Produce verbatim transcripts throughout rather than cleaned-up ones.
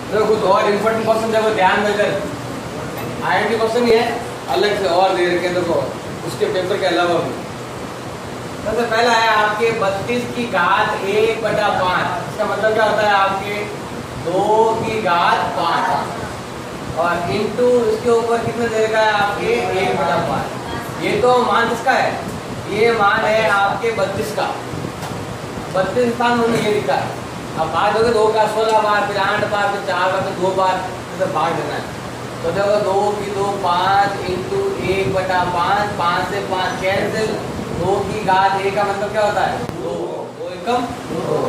तो कुछ और इम्पोर्टेंट क्वेश्चन जब ध्यान देकर आईआईटी क्वेश्चन ही है अलग से और दे रखे देखो उसके पेपर के अलावा भी। सबसे पहला है आपके बत्तीस की घात एक बटा पाँच। इसका मतलब क्या होता है आपके दो की घात पाँच और इंटू इसके ऊपर कितने दे रखा है आपके एक बटा पाँच। ये तो मान किसका है, ये मान है आपके बत्तीस का। बत्तीस स्थान में ये लिखा है। अब भाग दोगे दो का सोलह बार, फिर आठ बार, फिर चार बार, फिर दो बार, फिर भाग देना है। तो देखो दो की दो पाँच इंटू एक बटा पाँच, पाँच से पाँच कैंसिल, दो की घात एक का मतलब क्या होता है दो, दो एकम दो।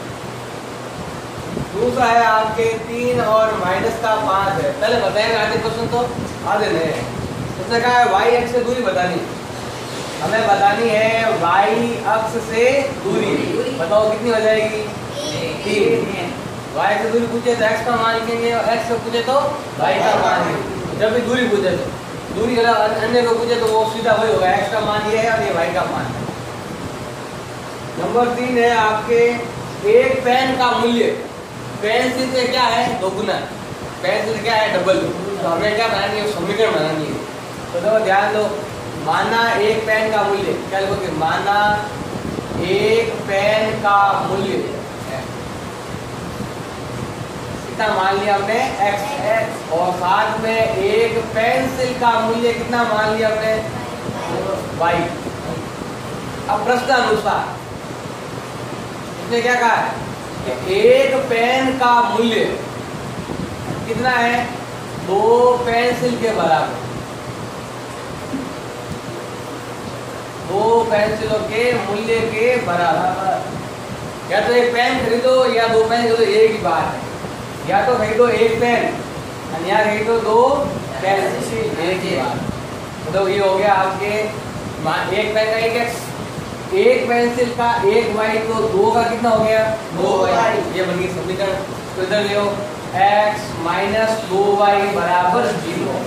दूसरा है आपके तीन और माइनस का पाँच है। पहले बताएंगे आधे क्वेश्चन तो आधे नहीं है। उसने कहा है वाई एक्स से दूरी बतानी, हमें बतानी है वाई अक्ष से दूरी। बताओ कितनी हो जाएगी तीन। वाई से दूरी पूछे तो एक्स का मान लिखेंगे और एक्स से पूछे तो वाई का मान लिखेंगे। जब भी दूरी पूछे तो दूरी अन्य को पूछे तो वो सीधा वही होगा, एक्स का मान ये है और ये वाई का मान है। नंबर तीन है आपके एक पेन का मूल्य पेंसिल से क्या है दोगुना, पेंसिल से क्या है डबल। तो हमें क्या बनानी है समीकरण बनानी है। तो देखो ध्यान दो, माना एक पेन का मूल्य क्या लिखोगे, माना एक पेन का मूल्य कितना मान लिया हमने x और साथ में एक पेंसिल का मूल्य कितना मान लिया हमने y। अब प्रश्न अनुसार इसने क्या कहा है कि एक पेन का मूल्य कितना है दो पेंसिल के बराबर। दो पेंसिलों के मूल्य के बराबर। या तो एक पेन खरीदो या दो पेन खरीदो, एक ही बात है। या तो खरीदो एक पेन और या खरीदो दो पेंसिल, एक ही बात। तो ये हो गया आपके एक पेन का एक एक्स, एक पेंसिल का एक वाई, तो दो का कितना हो गया दो वाई। ये बन गई समीकरण। तो इधर ले एक्स माइनस दो वाई बराबर जीरो।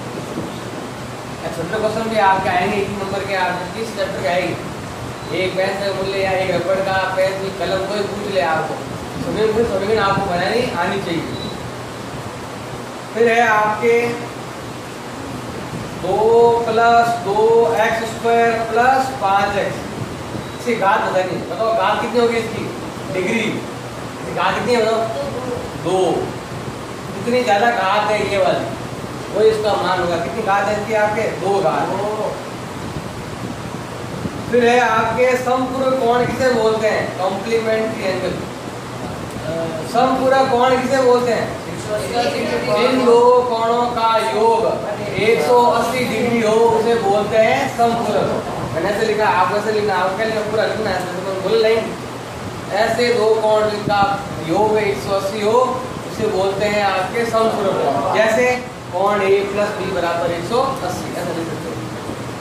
छोटे क्वेश्चन भी आपके आएंगे एक नंबर के, आप किस चैप्टर के आएगी। एक पेन का मूल्य या एक रबड़ का पेन कलम कोई पूछ ले आपको, समीकरण आपको बनानी आनी चाहिए। फिर है आपके दो प्लस दो एक्स स्क्वायर प्लस पाँच एक्स। इसकी घात बतानी, बताओ घात कितनी होगी इसकी डिग्री। इसकी घात कितनी है बताओ दो। कितनी ज्यादा घात है ये वाली वो इसका मान होगा। कितनी घात है इसकी आपके दो घात। फिर है आपके समपूरक कोण किसे बोलते हैं, कॉम्प्लीमेंट्री एंगल। समपूरक कोण किसे बोलते हैं, जिन दो कोणों का योग एक सौ अस्सी डिग्री हो उसे बोलते हैं समपूरक। मैंने ऐसे लिखा, आप ऐसे लिखना, आपके लिए पूरा लिखना है तो बोल नहीं। ऐसे दो कोण का योग एक सौ अस्सी हो उसे बोलते हैं आपके समपूरक। जैसे कोण ए प्लस बी बराबर एक सौ अस्सी, ऐसा लिख सकते हो।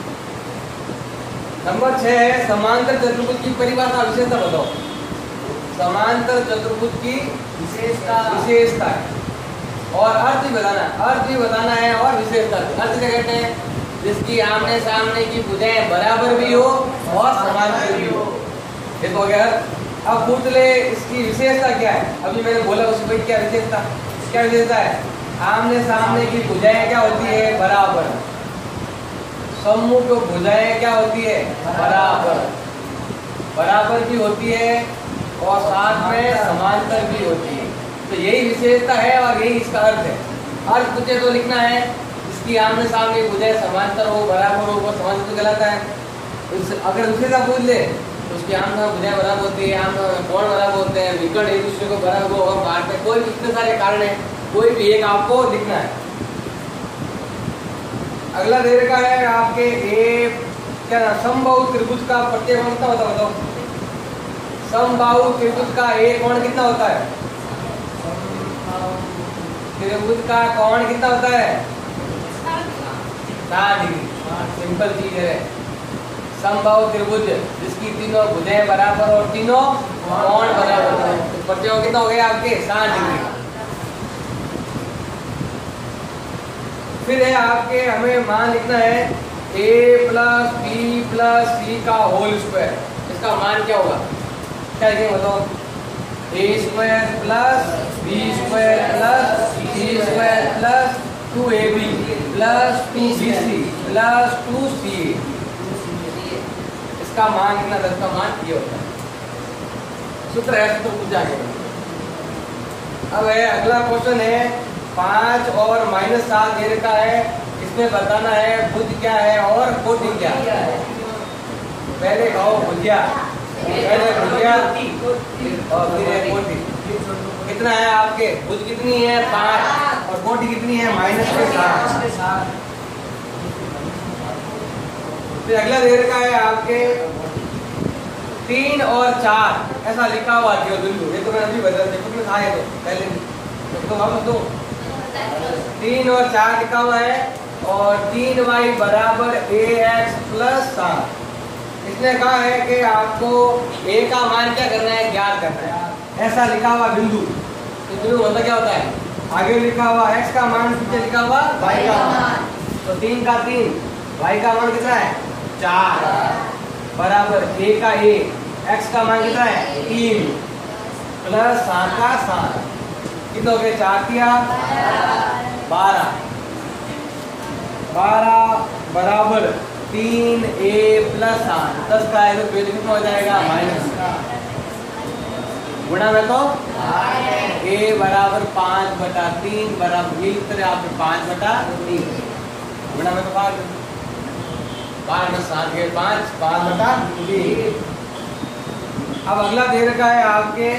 नंबर छह है समांतर चतुर्भुज की परिभाषा विशेषता बताओ। समांतर चतुर्भुज की विशेषता विशेषता और अर्थ भी बताना, अर्थ भी बताना है और विशेषता। अर्थ क्या कहते हैं, जिसकी आमने सामने की भुजाएं बराबर भी हो और समांतर भी हो। ये तो हो गया। अब पूछ ले इसकी विशेषता क्या है। अभी मैंने बोला उसकी क्या विशेषता, क्या विशेषता है, आमने सामने की भुजाएं क्या होती है बराबर, सम्मुख भुजाएं क्या होती है बराबर, बराबर भी होती है और साथ में समांतर भी होती है। तो यही विशेषता है और यही इसका अर्थ है। अर्थ पूछे तो लिखना है इसकी आमने सामने भुजाएं समांतर हो बराबर हो, वो समांतर तो कहलाता है। अगर विशेषता पूछ ले तो उसकी आमने भुजाएं बराबर होती है, आम कोण बराबर होते हैं, विकर्ण एक दूसरे को बराबर हो और काट में कोई भी इतने सारे कारण है, कोई भी एक आपको लिखना है। अगला दे रखा है आपके ए क्या ना समबाहु त्रिभुज का प्रत्येक कोण कितना होता है बताओ। समबाहु त्रिभुज का एक कोण कितना होता है, त्रिभुज का कोण कितना होता है साठ डिग्री। सिंपल चीज है। समबाहु त्रिभुज जिसकी तीनों भुजाएं बराबर और तीनों कोण बराबर है, तो प्रत्येक कितना हो गया आपके साठ डिग्री। फिर है आपके हमें मान लिखना है a plus b plus c का होल स्क्वायर। इसका मान क्या होगा, क्या लिखेंगे बताओ। A square plus b square plus two a b plus two b c plus two c a, इसका मान कितना था? इसका मान ये होता है। सूत्र है तो कुछ जाके। अब है अगला क्वेश्चन है पाँच और माइनस सात दे रखा है, इसमें बताना है बुध क्या है और कोटि क्या है। पहले खाओ भुजिया, पहले भुजिया और फिर है कोटि। कितना है आपके? बुध कितनी है? पाँच और कोटि कितनी है? माइनस के सात। फिर अगला दे रखा है आपके तीन और चार, ऐसा लिखा हुआ है बिंदु। ये तो मैं अभी बदल देखो तो था ये तो पहले तो वापस दो। तीन और चार लिखा हुआ है और तीन वाई बराबर ए एक्स प्लस सात। इसने कहा है कि आपको ए का मान क्या करना है? ज्ञात करना है। ऐसा लिखा हुआ बिंदु, तो बिंदु मतलब क्या होता है? आगे लिखा हुआ एक्स का मान, पीछे लिखा हुआ वाई का मान। तो तीन का तीन, वाई का मान कितना है? चार बराबर ए का ए, एक्स का मान कितना है? तीन प्लस सात का सात। कितना हो गया? चार किया बारह, बारह बराबर तीन ए प्लस आठ। दस का है तो कितना हो जाएगा? माइनस का। गुणा में तो ए बराबर पाँच बटा तीन बराबर ये उत्तर है आपके पाँच बटा तीन। गुणा में तो पाँच, पाँच में सात के पाँच, पाँच बटा तीन। अब अगला दे रखा है आपके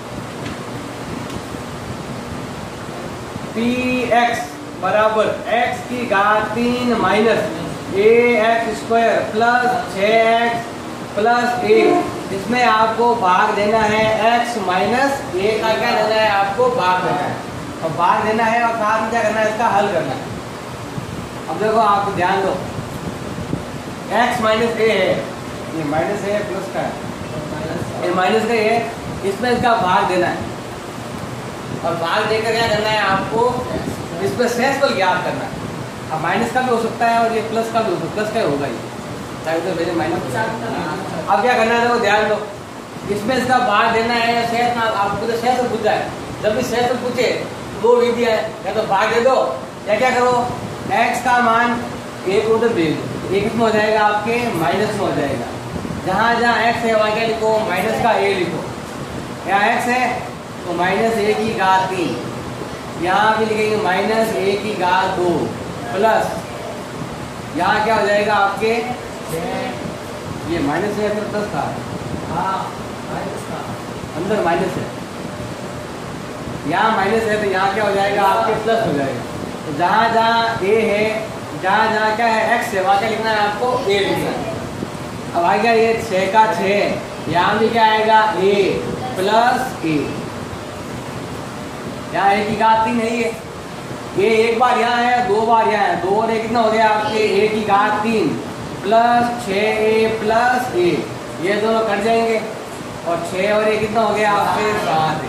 पी एक्स बराबर एक्स की घात तीन minus a x square plus छः एक्स प्लस ए। इसमें आपको भाग देना है x माइनस ए का क्या देना है? आपको भाग देना है और भाग देना है और साथ में क्या करना है? इसका हल करना है। अब देखो आप ध्यान दो, x माइनस ए है, ये माइनस है प्लस का है, ये माइनस का है, इसमें इसका भाग देना है और भाग देकर क्या करना है? आपको इसमें शेषफल ज्ञात करना है। अब माइनस का भी हो सकता है और ये प्लस का भी हो सकता है, प्लस का ही होगा ये, तो मेरे माइनस। अब क्या करना है? देखो ध्यान दो, इसमें इसका भाग देना है शेष। आपको तो शेष पूछा है, जब भी शेष पूछे दो विधि है, या तो भाग दे दो या क्या करो? x का मान एक उधर भेज दो, एक में हो जाएगा आपके माइनस में हो जाएगा। जहाँ जहाँ x है वहाँ क्या लिखो? माइनस का a लिखो। यहाँ x है तो माइनस ए की घात तीन, यहाँ भी लिखेंगे माइनस ए की घात दो प्लस यहाँ क्या हो जाएगा आपके? ये माइनस है फिर प्लस था, हाँ माइनस था, अंदर माइनस है, यहाँ माइनस है तो यहाँ क्या हो जाएगा? आपके प्लस हो जाएगा। तो जहाँ जहाँ ए है, जहाँ जहाँ क्या है? एक्स है, वहाँ क्या लिखना है? आपको ए लिखना है। अब आ गया ये छः का छः, यहाँ भी क्या आएगा? ए प्लस ए, यहाँ ए की घात तीन नहीं है, ये एक बार यहाँ है दो बार यहाँ है, दो और एक कितना हो गया आपके? ए की घात तीन प्लस छः ए प्लस ए, ये दोनों कट जाएंगे और छः और एक कितना हो गया आपके? सात है।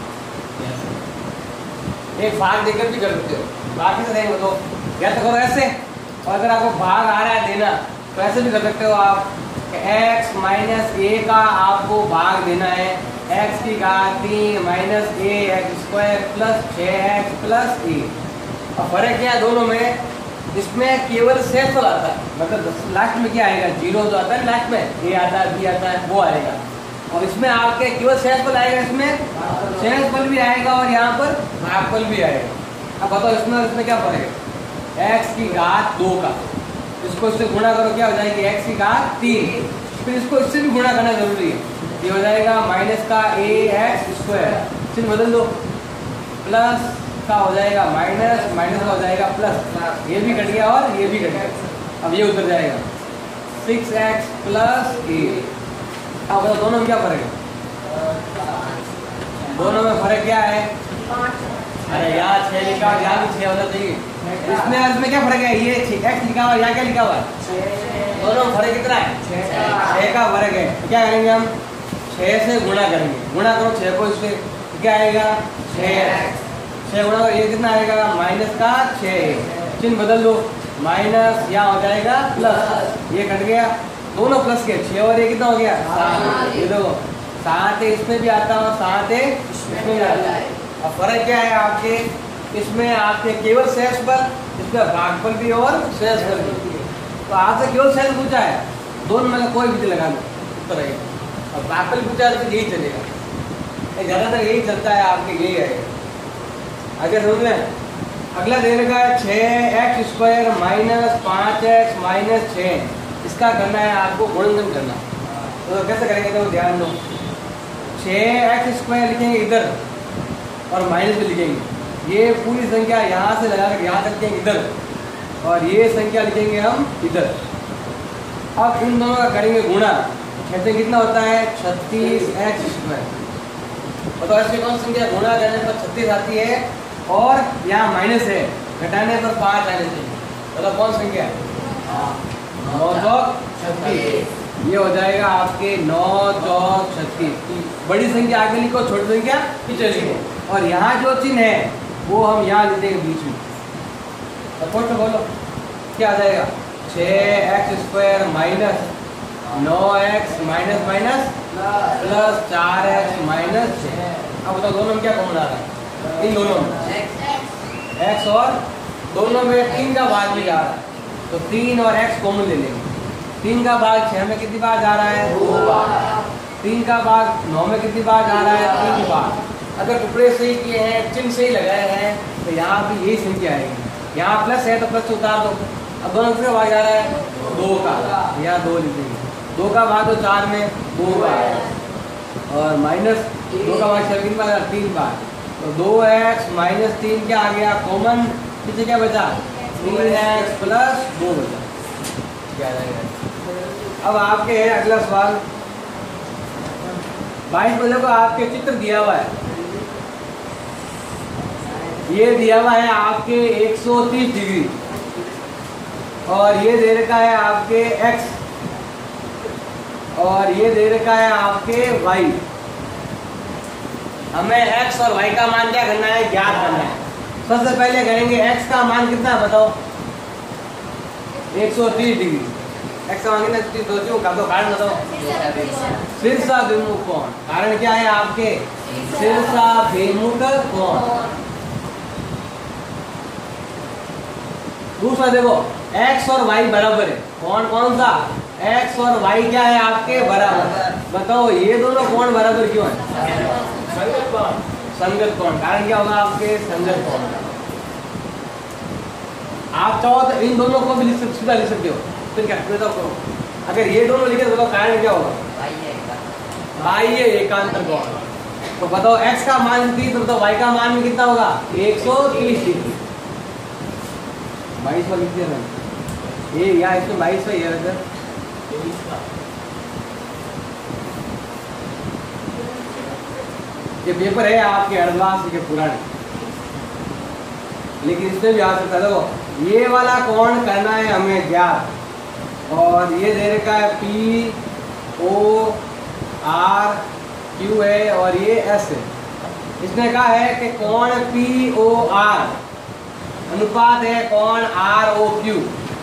एक भाग देकर भी कर सकते हो, बाकी तो नहीं, तो या तो करो ऐसे, और अगर आपको भाग आ रहा है देना तो ऐसे भी कर सकते हो आप। x माइनस ए का आपको भाग देना है, x की घात तीन minus a x square plus छः एक्स प्लस ए। और फर्क क्या है दोनों में? इसमें केवल शेषफल आता है, मतलब लास्ट में क्या आएगा? जीरो जो आता है लास्ट में, ए आता है बी आता है वो आएगा, और इसमें आपके केवल शेषफल आएगा, इसमें शेषफल भी आएगा और यहाँ पर भागफल भी आएगा। अब बताओ इसमें इसमें क्या फर्क है? x की घात दो का, इसको इससे गुणा करो क्या हो जाएगी? x की घात तीन, फिर इसको इससे भी गुणा करना जरूरी है, ये हो जाएगा माइनस का ए एक्स स्क्वायर, फिर बदल दो प्लस का हो जाएगा माइनस, माइनस का हो जाएगा प्लस, ये भी कट गया और ये भी कट गया, अब ये उतर जाएगा सिक्स एक्स प्लस ए। अब बताओ दोनों में क्या फर्क है? दोनों में फर्क क्या है? अरे यार छः लिखा हुआ, यहाँ भी छः होना चाहिए। इसमें इसमें क्या फर्क है? ये एक्स लिखा हुआ, यहाँ क्या लिखा हुआ है? दोनों में फर्क कितना है? छः का फर्क है। क्या करेंगे हम? छः से गुणा करेंगे, गुणा करो छः को इससे, क्या आएगा? छः, छः गुणा ये कितना आएगा? माइनस का छः, चिन्ह बदल दो, माइनस यहाँ हो जाएगा प्लस, ये कट गया, दोनों प्लस के, छः और ये कितना हो गया? सात। ये देखो सात है इसमें भी आता है और सात है इसमें भी आता है। अब फर्क क्या है आपके? इसमें आपके केवल शेष बल, इसमें भागफल भी और शेष बल भी। तो आपसे केवल शेष पूछा है, दोनों में से कोई विधि लगा लो उत्तर है। और भागफल पूछा है तो यही चलेगा, ज़्यादातर यही चलता है आपके, यही आएगा। आगे समझ में। अगला दे रखा है छः एक्स स्क्वायर माइनस पाँच एक्स माइनस छः, इसका करना है आपको गुणनखंड करना। तो कैसे करेंगे तो ध्यान दो, छः एक्स स्क्वायर लिखेंगे इधर और माइनस में लिखेंगे, ये पूरी संख्या यहाँ से लगा कर यहाँ तक लिखेंगे इधर, और ये संख्या लिखेंगे हम इधर। अब इन दोनों का करेंगे गुणा, कहते कितना होता है छत्तीस एक्स स्क्वायर। तो ऐसी कौन संख्या गुणा करने पर छत्तीस आती है और यहाँ माइनस है, घटाने पर पाँच आने चाहिए। मतलब कौन संख्या नौ चौक छत्तीस, ये हो जाएगा आपके नौ चौक छत्तीस। बड़ी संख्या आगे लिखो, छोटी संख्या पीछे लिखो, और यहाँ जो चिन्ह है वो हम यहाँ लिख देंगे बीच में। तो बोलो क्या आ जाएगा, छः एक्स स्क्वायर माइनस नौ एक्स माइनस माइनस प्लस चार एक्स माइनस छः। अब बताओ दोनों में क्या कॉमन आ रहा है, इन दोनों में एक्स, और दोनों में तीन का भाग भी जा रहा है, तो तीन और एक्स कॉमन ले लेंगे। तीन का भाग छः में कितनी बार जा रहा है, दो बार। तीन का भाग नौ में कितनी बार जा रहा है, तीन बार। अगर टुकड़े सही किए हैं, चिन्ह सही लगाए हैं, तो यहाँ भी यही संख्या आएगी। यहाँ प्लस है तो प्लस उतार दो। अब दोनों का भाग जा रहा है दो का, यहाँ दो लिखेंगे, दो का भाग तो चार में दो बार, और माइनस दो का भाग छः कितनी बार, तीन बार। तो दो एक्स माइनस तीन क्या आ गया कॉमन, पीछे क्या बचा, तीन एक्स प्लस दो बचा, क्या रहेगा। अब आपके है अगला सवाल, बाईस बजे को आपके चित्र दिया हुआ है, ये दिया हुआ है आपके एक सौ तीस डिग्री, और ये दे रखा है आपके x, और ये दे रखा है आपके y। हमें x और y का मान क्या करना है, ज्ञात करना है। सबसे पहले करेंगे x का मान कितना है बताओ, एक सौ तीस डिग्री। x का मान कितना, सोचो का तो कारण बताओ, शीर्षाभिमुख कोण। कारण क्या है आपके, शीर्षाभिमुख कोण। दूसरा देखो x और y बराबर है, कौन कौन सा, x और y क्या है आपके बराबर। बताओ ये दोनों कोण बराबर क्यों है, संगत कोण। संगत कोण, कारण क्या होगा आपके, संगत कोण। आप चाहो तो इन दोनों को भी लिख सकते, सीधा लिख सकते हो, फिर क्या करो, अगर ये दोनों लिखे तो कारण क्या होगा, बाह्य एकांतर कोण। तो बताओ x का मान तीस, तो बताओ y का मान में कितना होगा, एक सौ तीस डिग्री। बाईस वाली लिख दिया ये, या इसमें बाईस है, ये पेपर है आपके अर्धवास के पुराने, लेकिन इसमें भी आ सकता है। देखो ये वाला कोण करना है हमें ज्ञात, और ये दे रखा है पी ओ आर क्यू है, और ये एस है। इसने कहा है कि कोण पी ओ आर अनुपात है कोण आर ओ क्यू।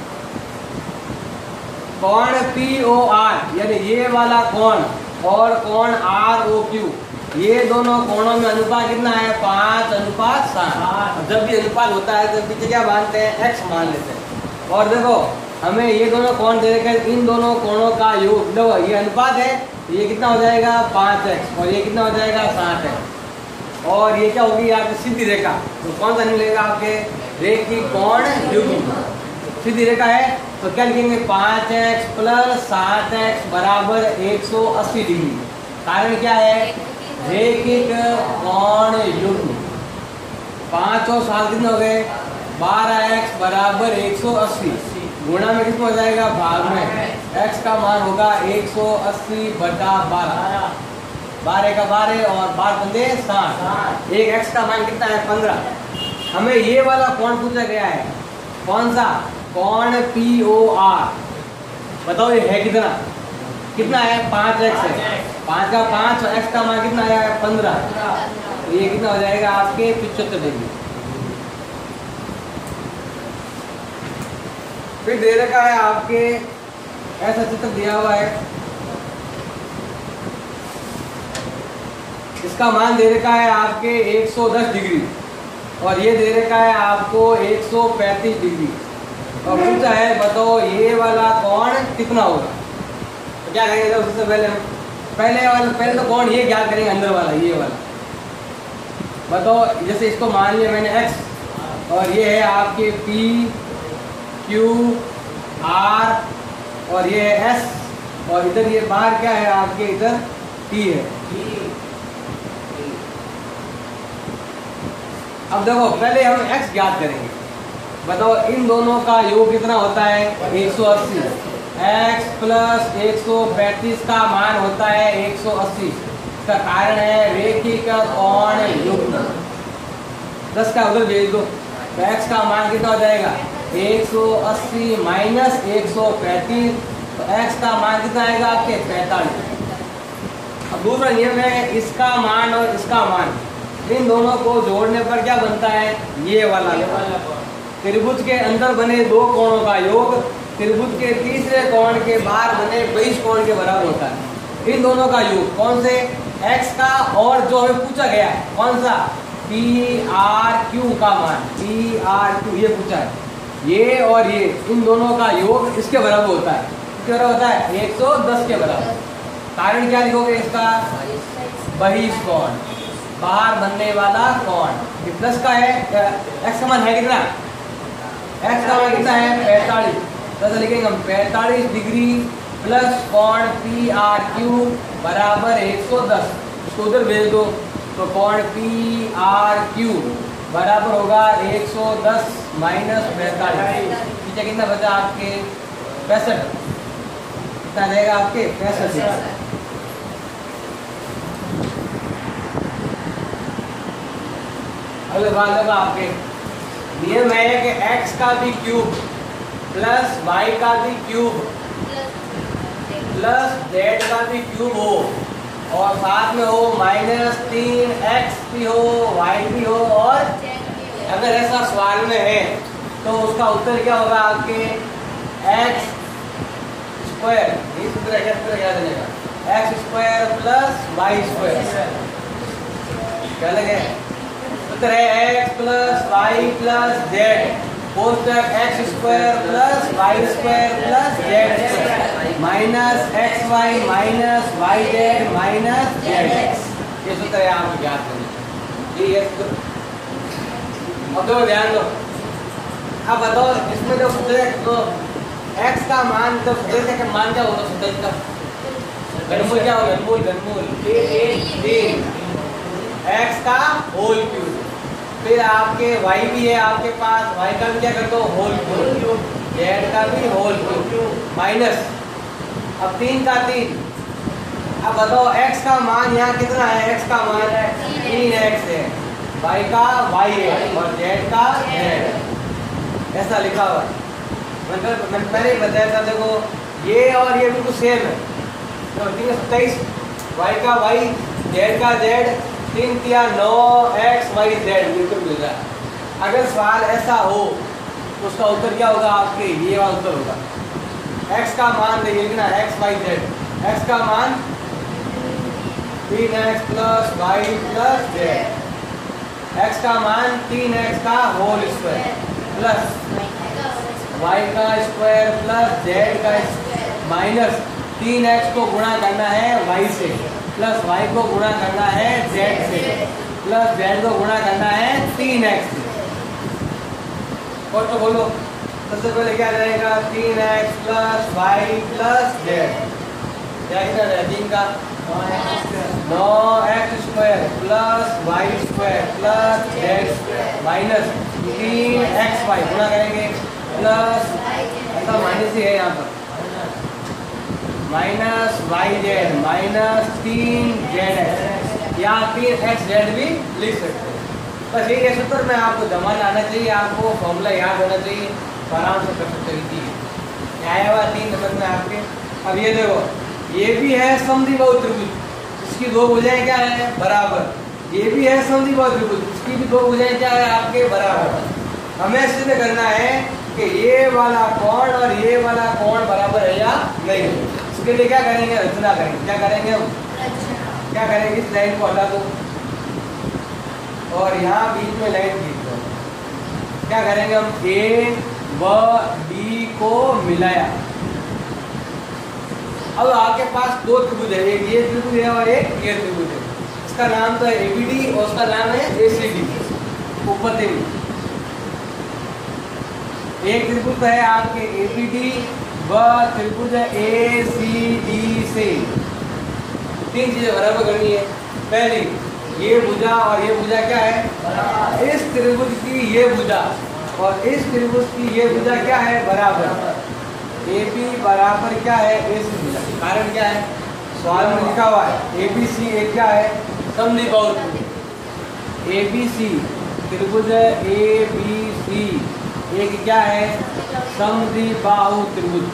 कोण पी ओ आर यानी ये वाला कोण और कोण आर ओ क्यू, ये दोनों कोणों में अनुपात कितना है, पाँच अनुपात सात। जब भी अनुपात होता है तो पीछे क्या मानते हैं, एक्स मान लेते हैं। और देखो हमें ये दोनों कोण दे रखे, इन दोनों कोणों का योग, देखो ये अनुपात है, ये कितना हो जाएगा पाँच एक्स, और ये कितना हो जाएगा सात एक्स, और ये क्या होगी आपकी सीधी रेखा। तो कौन सा मिलेगा आपके, रेखी कोण युग्म। सीधी रेखा है तो क्या लिखेंगे, पाँच एक्स प्लस सात एक्स बराबर एक सौ अस्सी डिग्री। कारण क्या है, रेखिक कोण युग्म। पाँच और सात कितने हो गए, बारह एक्स बराबर एक सौ अस्सी। गुणा में कितना हो जाएगा, भाग में x का मान होगा एक सौ अस्सी बटा बारह, बारह का बारह और बारह पंद्रे साठ। एक x का मान कितना है, पंद्रह। हमें ये वाला कोण पूछा गया है, कौन सा, कोण पी ओ आर। बताओ ये है कितना, कितना है, पाँच एक्स है, पाँच का पाँच और x का मान कितना आया है, पंद्रह। तो ये कितना हो जाएगा आपके पिछहत्तर डिग्री। फिर दे रखा है आपके, ऐसा चित्र दिया हुआ है, इसका मान दे रखा है आपके एक सौ दस डिग्री। और ये दे रखा है आपको एक सौ पैंतीस डिग्री और पूछा है बताओ ये वाला कोण कितना होगा। तो क्या करेंगे सबसे पहले हम पहले वाला पहले तो कोण ये ज्ञात करेंगे अंदर वाला ये वाला। बताओ जैसे इसको मान लिया मैंने x और ये है आपके p q r और ये है s और इधर ये बाहर क्या है आपके इधर t है। अब देखो पहले हम x ज्ञात करेंगे। बताओ इन दोनों का योग कितना होता है एक सौ अस्सी। x प्लस एक सौ पैंतीस का मान होता है एक सौ अस्सी। इसका कारण है रेखिक कोण युग्म। दस का उधर भेज दो तो x का मान कितना हो जाएगा एक सौ अस्सी माइनस एक सौ पैंतीस तो x का मान कितना आएगा आपके पैंतालीस। अब दूसरा नियम है इसका मान और इसका मान इन दोनों को जोड़ने पर क्या बनता है ये वाला त्रिभुज के अंदर बने दो कोणों का योग त्रिभुज के तीसरे कोण के बाहर बने बाईस कोण के बराबर होता है। इन दोनों का योग कौन से x का और जो हमें पूछा गया है कौन सा पी आर क्यू का मान पी आर क्यू ये पूछा है ये और ये इन दोनों का योग इसके बराबर होता है। किसके बराबर होता है एक सौ दस के बराबर। कारण क्या लिखोगे इसका बाईस कोण बाहर बनने वाला कोण ये प्लस का है x का मान है कितना x का मान कितना है पैंतालीस तो लिखेंगे हम पैंतालीस डिग्री प्लस कोण पी आर क्यू बराबर एक सौ दस। इसको उधर भेज दो तो कोण पी आर क्यू बराबर होगा एक सौ दस माइनस पैंतालीस पीछे कितना बचा आपके पैंसठ कितना रहेगा आपके पैंसठ। अगले बात होगा आपके नियम है कि x का भी क्यूब प्लस y का भी क्यूब प्लस z का भी क्यूब हो और साथ में हो माइनस तीन एक्स भी हो y भी हो और अगर ऐसा सवाल में है तो उसका उत्तर क्या होगा आपके x स्क्वायर ये सूत्र क्या देगा x square plus y square क्या लगे उत्तर है x plus y plus z कोष्टक x square plus y square plus z square minus x y minus y z minus z ये सूत्र है आपको याद करना ये सूत्र। अब दो ध्यान दो अब बताओ इसमें जो सूत्र है तो x का मान तो सूत्र का मान क्या होगा सूत्र का घनमूल क्या होगा घनमूल घनमूल तीन x का होल क्यूब फिर आपके y भी है आपके पास y का भी क्या कर दो होल क्यूब z का भी होल क्यूब माइनस अब तीन का तीन। अब बताओ x का मान यहाँ कितना है x का मान है तीन एक्स है y का y है और z का z ऐसा लिखा हुआ है। मतलब मैंने पहले ही बताया था देखो ये और ये बिल्कुल सेम है तो तीन सत्ताईस y का y z का z तीन तिया नौ एक्स वाई जेड बिल्कुल मिल रहा है। अगर सवाल ऐसा हो तो उसका उत्तर क्या होगा आपके ये वाला उत्तर होगा x का मान देखिए ना एक्स वाई जेड x का मान तीन x plus y plus z x का मान तीन एक्स का होल स्क्वायर प्लस y का स्क्वायर प्लस जेड का माइनस तीन एक्स को गुणा करना है y से प्लस y को गुणा करना है z से प्लस z को गुणा करना है तीन एक्स से। और तो बोलो सबसे पहले क्या रहेगा तीन x plus y plus z क्या कितना रहेगा तीन का नौ x square plus y square plus z square minus तीन एक्स वाई गुणा करेंगे प्लस ऐसा माइनस ही है यहाँ पर माइनस वाई जेड माइनस तीन जेड एक्स या तीन एक्स जेड भी लिख सकते हैं। बस यही है सूत्र में आपको जमा लाना चाहिए आपको फॉर्मूला याद होना चाहिए आराम से कर सकते हैं। आया हुआ तीन नंबर में आपके। अब ये देखो ये भी है समद्विबाहु त्रिभुज इसकी दो भुजाएं क्या है बराबर ये भी है समद्विबाहु त्रिभुज इसकी भी दो भुजाएं क्या है आपके बराबर। हमें सिद्ध करना है कि ये वाला कोण और ये वाला कोण बराबर है या नहीं। इसके लिए क्या करेंगे रचना करेंगे क्या करेंगे हम क्या करेंगे इस लाइन को हटा दो और यहाँ बीच में लाइन खींच दो क्या करेंगे हम, ए व डी को मिलाया। अब आपके पास दो त्रिभुज है, एक ये त्रिभुज है और एक ये त्रिभुज है। इसका नाम तो है एबीडी और उसका नाम है एसीडी, ऊपर त्रिभुज। एक त्रिभुज है आपके एबीडी व त्रिभुज ए सी डी से। तीन चीजें बराबर करनी है। पहली, ये भुजा और ये भुजा क्या है, इस त्रिभुज की ये भुजा और इस त्रिभुज की ये भुजा क्या है, बराबर। ए बी बराबर क्या है, ए सी भुजा। कारण क्या है, सवाल में लिखा हुआ है ए बी सी एक क्या है, समद्विबाहु त्रिभुज। ए बी सी त्रिभुज ए बी सी एक क्या है, समद्विबाहु त्रिभुज।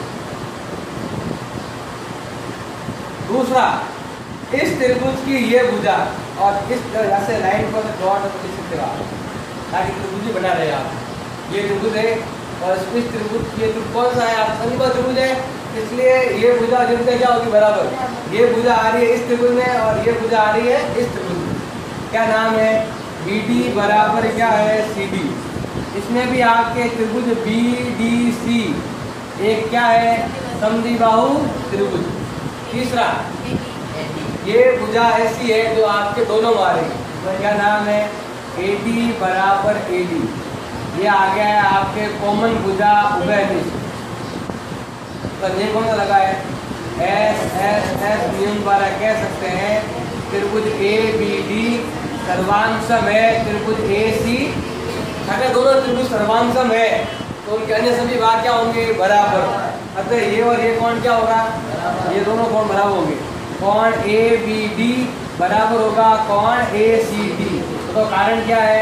दूसरा, इस त्रिभुज की ये भुजा और इस तरह से लाइन पर डॉट ताकि त्रिभुज बना रहे आप। ये त्रिभुज है और इस त्रिभुज ये त्रिभुज कौन सा है, आप समद्विबाहु त्रिभुज है, इसलिए ये भुजा जिनसे क्या होगी, बराबर। ये भुजा आ रही है इस त्रिभुज में और ये भुजा आ रही है इस त्रिभुज में। क्या नाम है, बी डी बराबर क्या है, सी डी। इसमें भी आपके त्रिभुज बी डी सी एक क्या है, समद्विबाहु त्रिभुज। तीसरा, ये भुजा ऐसी है जो आपके दोनों मारे, क्या नाम है, ए डी बराबर ए डी। ये आ गया है आपके कॉमन भुजा उभयनिष्ठ। तो नियम कौन सा लगा है, एस एस एस नियम द्वारा कह सकते हैं त्रिभुज ए बी डी सर्वांशम है त्रिभुज ए सी। अगर दोनों त्रिभुज सर्वांशम है तो उनके अन्य सभी भाग क्या होंगे, बराबर। अतः ये और ये कोण क्या होगा, ये दोनों कोण बराबर होंगे। कोण ए बी डी बराबर होगा कोण ए सी डी। तो कारण क्या है,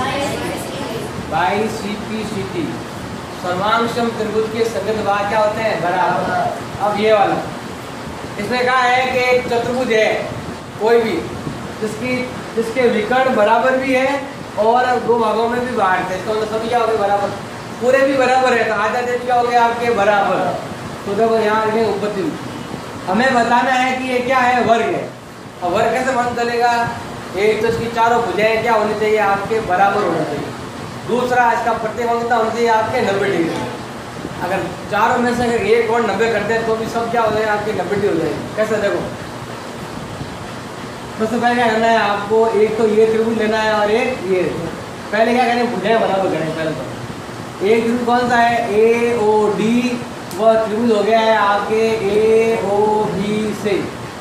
by C P C T. सर्वांशम त्रिभुज के संगत भाग क्या होते हैं, बराबर। अब ये वाला, इसमें कहा है कि एक चतुर्भुज है कोई भी जिसकी जिसके विकर्ण बराबर भी है और दो भागों में भी बांटते हैं, तो सभी क्या हो गए, बराबर। पूरे भी बराबर है तो आधा देश क्या हो गया आपके, बराबर। तो देखो यहाँ लिखेंगे उपपत्ति। हमें बताना है कि ये क्या है, वर्ग है। और वर्ग कैसे मान चलेगा, एक तो इसकी चारों भुजाएं क्या होनी चाहिए, आपके बराबर होनी चाहिए। दूसरा, इसका प्रत्येक कितना होना चाहिए, आपके नब्बे डिग्री। अगर चारों में से अगर एक और नब्बे करते हैं तो भी सब क्या हो जाएगा, आपके नब्बे डिग्री हो जाएगी। कैसे, देखो सबसे पहले क्या करना है आपको, एक तो ये त्रिभुज लेना है और एक ये। पहले क्या करें, भुजाएं बराबर करें। पहले तो एक त्रिभुज कौन सा है, ए ओ डी, वह त्रिभुज हो गया है आपके ए ओ बी से।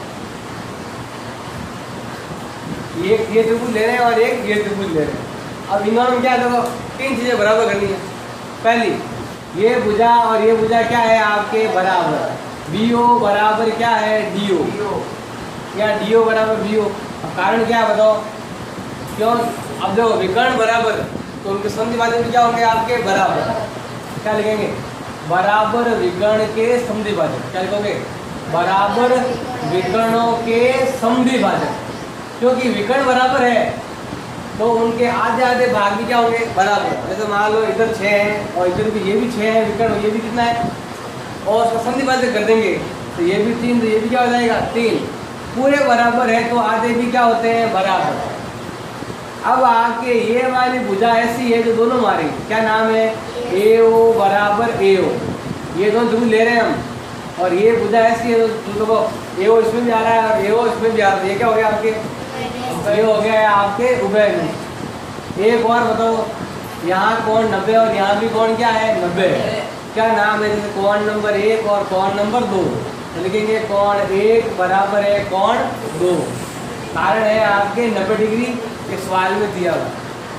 एक ये त्रिभुज ले रहे हैं और एक ये त्रिभुज ले रहे हैं। अब इन दोनों में क्या, देखो तीन चीजें बराबर करनी है। पहली, ये भुजा और ये भुजा क्या है आपके, बराबर। बी ओ बराबर क्या है, डी ओ, या डी ओ बराबर बी ओ। अब कारण क्या है बताओ, क्यों, अब देखो विकर्ण बराबर तो उनके समद्विभाजक भी क्या होंगे, आपके बराबर। क्या लिखेंगे, बराबर विकर्ण के समद्विभाजक। क्या लिखोगे, बराबर विकर्णों के समद्विभाजक। क्योंकि विकर्ण बराबर है तो उनके आधे आधे भाग भी क्या होंगे, बराबर। जैसे मान लो इधर छः है और इधर भी ये भी छः है विकर्ण, ये भी कितना है, और उसका समद्विभाजक कर देंगे तो ये भी तीन, तो ये भी क्या हो जाएगा, तीन। पूरे बराबर है तो आधे भी क्या होते हैं, बराबर। अब आपके ये वाली भुजा ऐसी है जो दोनों मारे, क्या नाम है, ए ओ बराबर ए ओ। ये दोनों त्रिभुज ले रहे हैं हम, और ये भुजा ऐसी है तो देखो ए ओ इसमें भी आ रहा है और ए ओ इसमें भी आ रहा है। ये क्या हो गया आपके, ये हो गया है आपके उभयनिष्ठ। एक और बताओ, यहाँ कोण नब्बे और यहाँ भी कोण क्या है, नब्बे। क्या नाम है, जैसे कोण नंबर एक और कोण नंबर दो, तो लिखेंगे कोण एक बराबर है कोण दो। कारण है आपके नब्बे डिग्री, इस सवाल में दिया हुआ।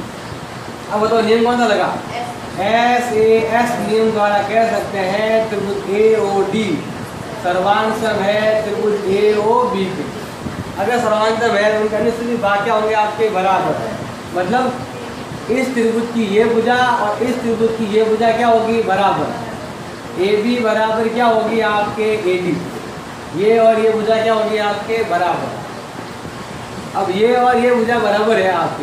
अब बताओ नियम कौन सा लगा, एस ए एस नियम द्वारा कह सकते हैं त्रिभुज ए ओ डी सर्वांशम है त्रिभुज ए ओ बी के। अगर सर्वांशम है तो उनके अन्य सभी भाग क्या होंगे, आपके बराबर। मतलब इस त्रिभुज की ये भुजा और इस त्रिभुज की ये भुजा क्या होगी, बराबर। ए बी बराबर क्या होगी, आपके ए डी। ये और ये भुजा क्या होगी, आपके बराबर। अब ये और ये भुजा बराबर है आपके,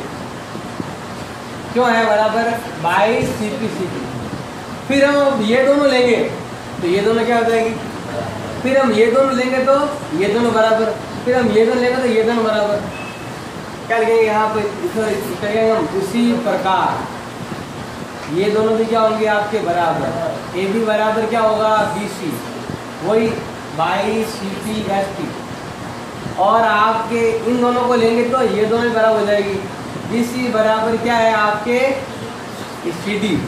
क्यों है बराबर, बाईस सी पी सी पी। फिर हम ये दोनों लेंगे तो ये दोनों क्या हो जाएगी, फिर हम ये दोनों लेंगे तो ये दोनों बराबर, फिर हम ये दोनों लेंगे तो ये दोनों बराबर। क्या लिखेंगे यहाँ पे, करेंगे हम उसी प्रकार। ये दोनों भी क्या होंगे आपके बराबर। ए बी बराबर क्या होगा बी सी, वही by C P S T. और आपके इन दोनों को लेंगे तो ये दोनों बराबर हो जाएगी। बी सी बराबर क्या है आपके सी डी,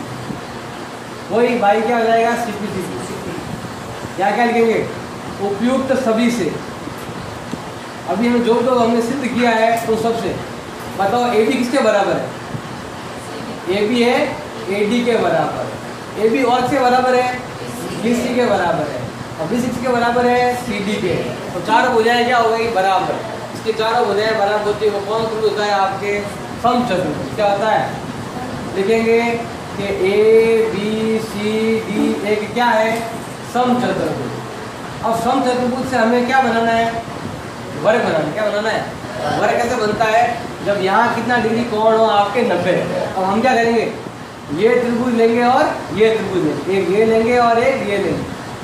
वही बाई क्या हो जाएगा सी पी सी डी। क्या क्या लिखेंगे उपयुक्त सभी से। अभी हम जो जो हमने सिद्ध किया है तो सबसे बताओ ए बी किसके बराबर है? ए बी है ए डी के बराबर। ए बी और किसके बराबर है? बी सी के बराबर है। और बी सी के बराबर है सी डी के। तो चारों भुजाएं क्या हो गई बराबर। इसके चारों भुजाएं बराबर होती है। वो कौन त्रिभुज होता है आपके समचतुर्भुज। क्या होता है लिखेंगे कि ए बी सी डी एक क्या है समचतुर्भुज। अब समचतुर्भुज से हमें क्या बनाना है? वर्ग बनाना। क्या बनाना है? वर्ग कैसे बनता है? जब यहाँ कितना डिग्री कोण हो आपके नब्बे। अब हम क्या करेंगे ये त्रिभुज लेंगे और ये त्रिभुज लेंगे, एक ये लेंगे और एक ये लेंगे।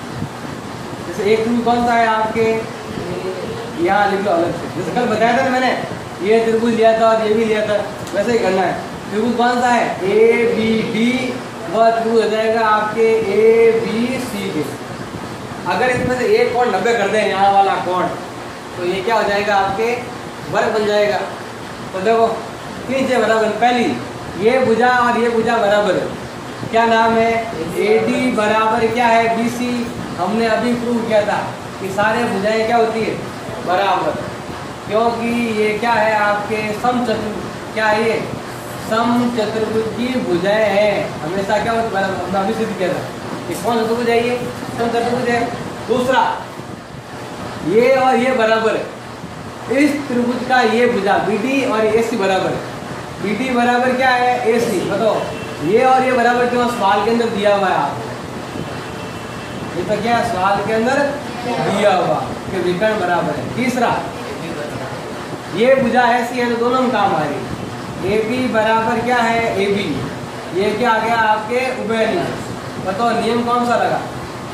जैसे एक त्रिभुज कौन सा है आपके यहाँ लिख लो अलग से। जैसे कल बताया था ना मैंने ये त्रिभुज लिया था और ये भी लिया था, वैसे ही करना है। त्रिभुज कौन सा है ए बी डी, वह त्रिभुज हो जाएगा आपके ए बी सी के। अगर इसमें से एक कोण नब्बे कर दें यहाँ वाला कोण तो ये क्या हो जाएगा आपके वर्ग बन जाएगा। तो देखो नीचे बराबर पहली ये भुजा और ये भुजा बराबर है। क्या नाम है ए डी बराबर क्या है बी सी। हमने अभी प्रूव किया था कि सारे भुजाएं क्या होती है बराबर, क्योंकि ये क्या है आपके समचतुर्भुज। क्या है ये समचतुर्भुज की भुजाएं हैं हमेशा क्या होती है। हमने अभी सिद्ध किया था कि कौन सा त्रिभुज है ये समचतुर्भुज है। दूसरा ये और ये बराबर है। इस त्रिभुज का ये भुजा बी डी और ए सी बराबर है। बी डी बराबर क्या है ए सी। बताओ ये और ये बराबर क्यों? सवाल के अंदर दिया हुआ है आपको। ये तो क्या है सवाल के अंदर दिया हुआ कि विकर्ण बराबर है। तीसरा ये भुजा ऐसी है तो दोनों में काम आ रही। ए बी बराबर क्या है ए बी। ये क्या आ गया आपके उभय नियम। बताओ नियम कौन सा लगा?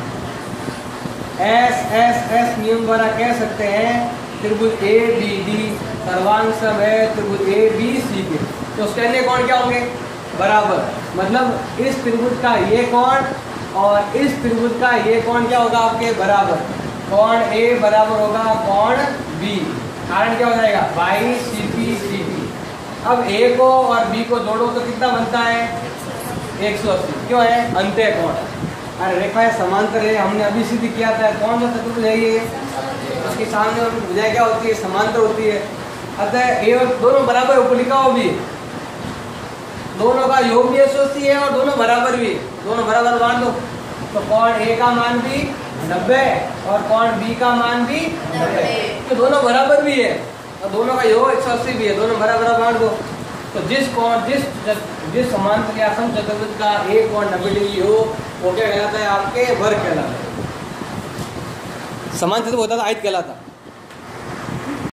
एस एस एस नियम द्वारा कह सकते हैं त्रिभुज ए बी डी सर्वांग सम है त्रिभुज ए बी सी के। तो उसके अन्य कोण क्या होंगे बराबर। मतलब इस त्रिभुज का ये कोण और इस त्रिभुज का ये कोण क्या होगा आपके बराबर। कोण ए बराबर होगा कोण बी। कारण क्या हो जाएगा by C P C D. अब ए को और बी को जोड़ो तो कितना बनता है एक सौ अस्सी। क्यों है अंत्य कोण। अरे रेखाएं समांतर है हमने अभी सिद्ध किया था। कौन सा चतुर्भुज है ये? उसके सामने भुजाएं क्या होती है समांतर होती है। अतः ए और दोनों बराबर ऊपर लिखा हो भी दोनों का योग भी एक सौ अस्सी है और दोनों बराबर भी दोनों बराबर मान दो। तो कोण ए का मान भी नब्बे और कोण बी का मान भी नब्बे। तो दोनों बराबर भी है और दोनों का योग एक सौ अस्सी भी है। दोनों बराबर मान दो। तो जिस कोण जिस जिस समांतर या समचतुर्भुज का एक कोण नब्बे डिग्री हो वो क्या कहलाता है आपके वर्ग कहलाता है। समांतर होता था आयत कहलाता।